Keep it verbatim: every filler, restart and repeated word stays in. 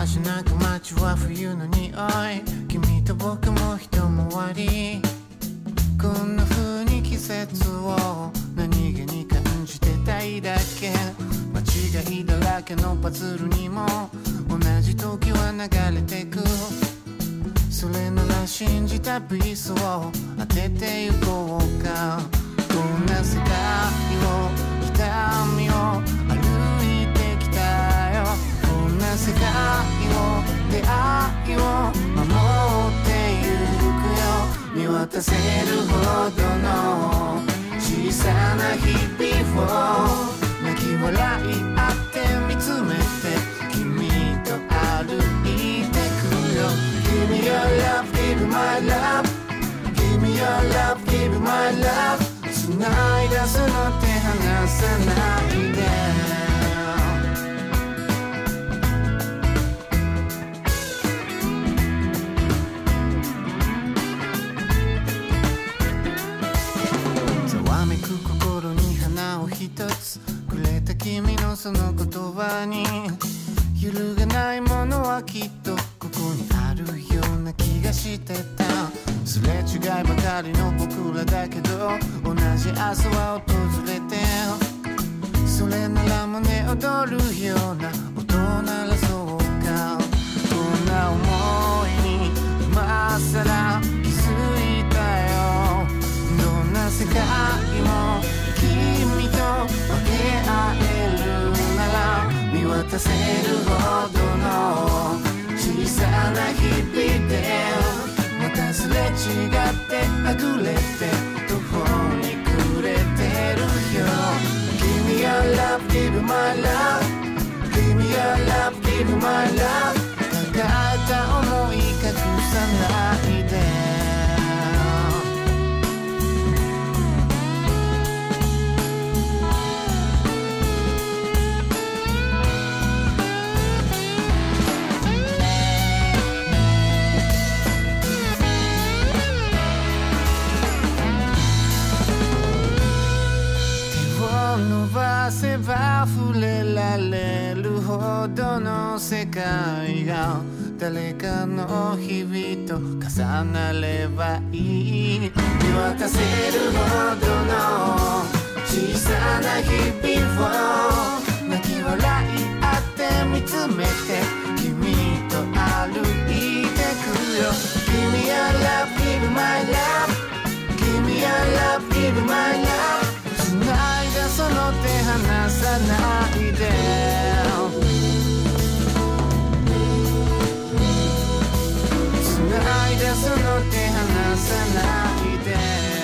わしなく街は冬の匂い、君と僕も一回り。こんな風に季節を何気に感じてたいだけ。間違いだらけのパズルにも同じ時は流れてく。それなら信じたピースを当ててゆこうか。こんな世界を痛みを歩いてきたよ。こんな世界を出会いを守ってゆくよ。見渡せるほどの小さな日々を泣き笑い合って見つめて君と歩いてくよ。Give me your love, give me my love. Give me your love, give me my love. 繋いだその手離さないで。ざわめく心に花を一つくれた君のその言葉に揺るがないものはきっとここにあるような気がしてた。すれ違いばかりの僕らだけど同じ朝は訪れて、それなら胸躍るような音鳴らそうか。こんな思いに今さら気づいたよ。どんな世界も君と分け合えるなら見渡せるほどの小さな日々で、またすれ違ってはぐれて途方に暮れてるよ。 Give me your love, give me my love. Give me your love, give me my love. 抱えた想い隠さないで。伸ばせば触れられるほどの世界が誰かの日々と重なればいい。見渡せるほどの小さな日々を泣き笑い合って見つめて君と歩いてくよ。 Give me your love, give me my love. Give me your love, give me my love. 繋いだその手離さないで。繋いだその手離さないで。